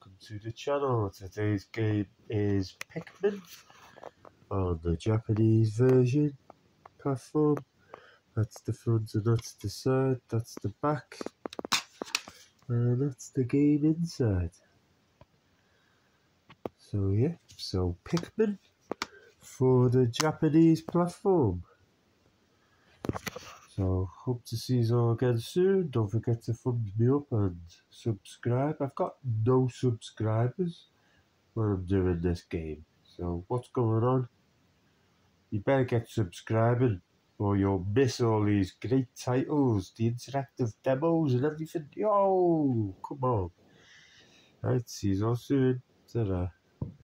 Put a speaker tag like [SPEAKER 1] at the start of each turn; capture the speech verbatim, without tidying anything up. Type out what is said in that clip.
[SPEAKER 1] welcome to the channel. Today's game is Pikmin on the Japanese version platform. That's the front and that's the side, that's the back, and that's the game inside. So yeah, so Pikmin for the Japanese platform. So hope to see you all again soon. Don't forget to thumbs me up and subscribe. I've got no subscribers when I'm doing this game. So what's going on? You better get subscribing or you'll miss all these great titles, the interactive demos and everything. Yo, come on. Right, see you all soon. Ta-da.